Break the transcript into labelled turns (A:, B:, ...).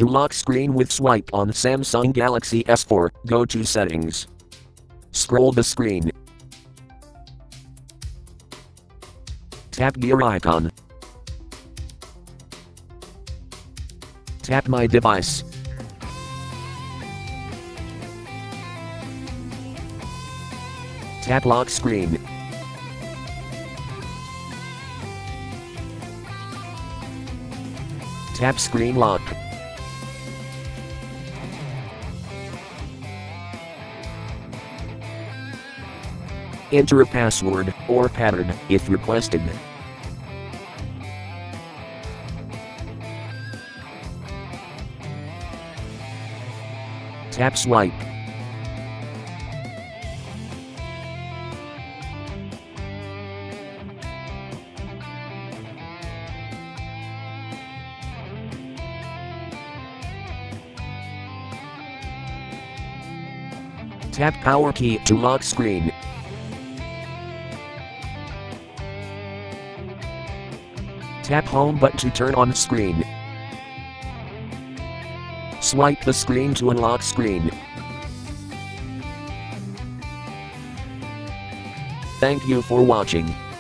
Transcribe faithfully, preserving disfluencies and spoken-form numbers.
A: To lock screen with swipe on Samsung Galaxy S four, go to Settings. Scroll the screen. Tap gear icon. Tap My Device. Tap Lock Screen. Tap Screen Lock. Enter a password or pattern if requested. Tap Swipe. Tap Power key to lock screen. Tap Home button to turn on screen. Swipe the screen to unlock screen. Thank you for watching.